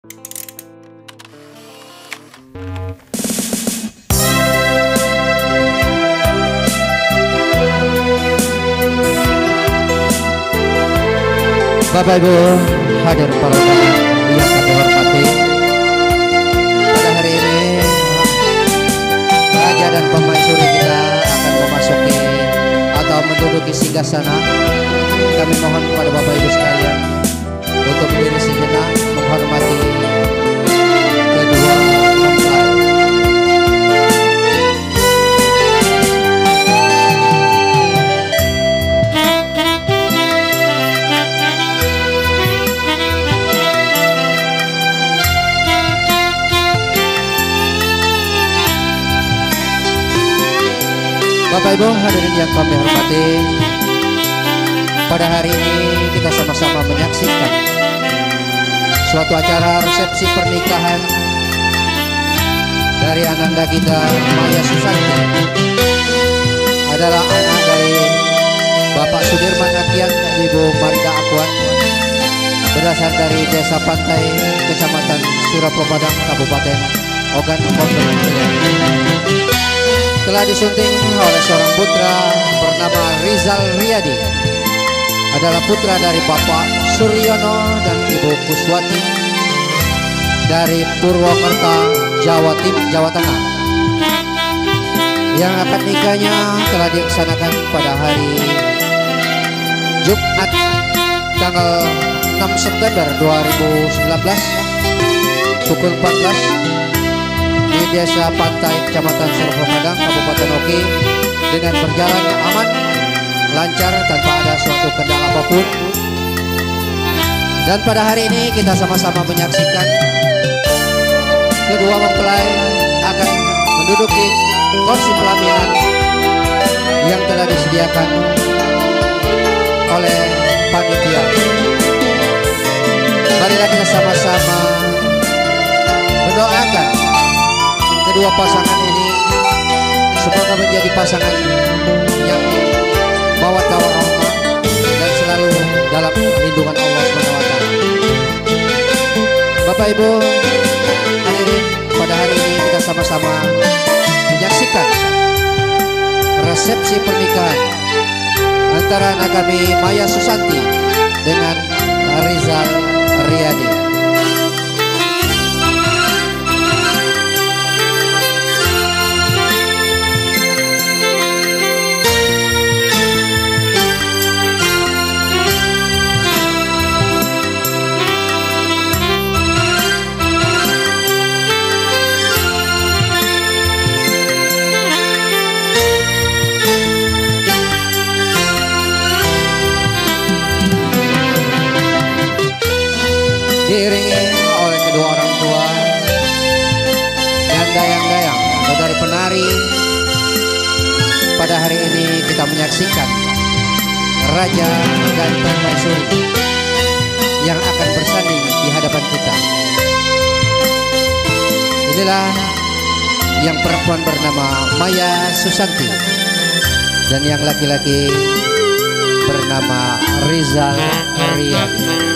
Bapak Ibu hadir para tamu yang kami hormati, pada hari ini Raja dan Permaisuri kita akan memasuki atau menduduki singgasana. Kami mohon kepada Bapak Ibu sekalian untuk berdiri sejenak menghormati kedua mempelai. Bapak Ibu hadirin yang kami hormati, pada hari ini kita sama-sama menyaksikan suatu acara resepsi pernikahan dari ananda kita Maya Susanti, adalah anak dari Bapak Sudirman Akian dan Ibu Marida Akuan, berasal dari Desa Pantai, Kecamatan Surapropadang, Kabupaten Ogan Komering Ilir. Telah disunting oleh seorang putra bernama Rizal Riyadi, adalah putra dari Bapak Suryono dan Ibu Kuswati dari Purwokerto, Jawa Tengah. Yang akad nikahnya telah dilaksanakan pada hari Jumat tanggal 6 September 2019 pukul 14 di Desa Pantai, Kecamatan Surapropadang, Kabupaten Oki, dengan berjalan aman, lancar, tanpa ada suatu kendala apapun. Dan pada hari ini kita sama-sama menyaksikan kedua mempelai akan menduduki kursi pelaminan yang telah disediakan oleh panitia. Marilah kita sama-sama mendoakan kedua pasangan ini semoga menjadi pasangan yang mawaddah warahmah dan selalu dalam lindungan Allah SWT. Bapak Ibu hadirin, pada hari ini kita sama-sama menyaksikan resepsi pernikahan antara anak kami Maya Susanti dengan Rizal Riyadi. Diiringi oleh kedua orang tua dan dayang-dayang atau dari penari, pada hari ini kita menyaksikan Raja dan Permaisuri yang akan bersanding di hadapan kita. Inilah yang perempuan bernama Maya Susanti dan yang laki-laki bernama Rizal Riyadi.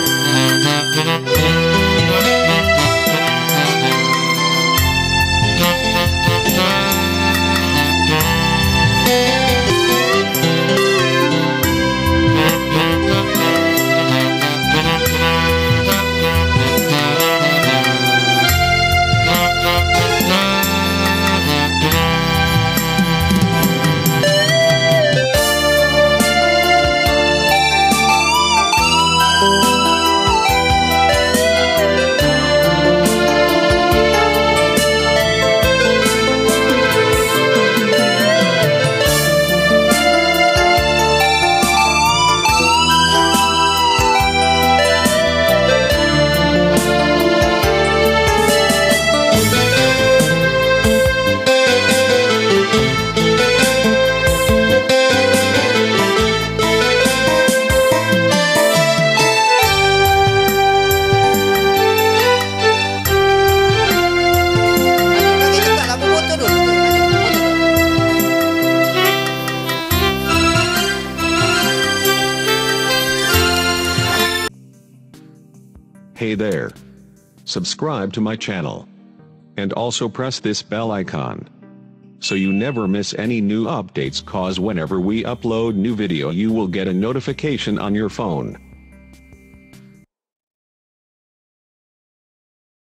subscribe to my channel, and also press this bell icon, so you never miss any new updates, cause whenever we upload new video you will get a notification on your phone.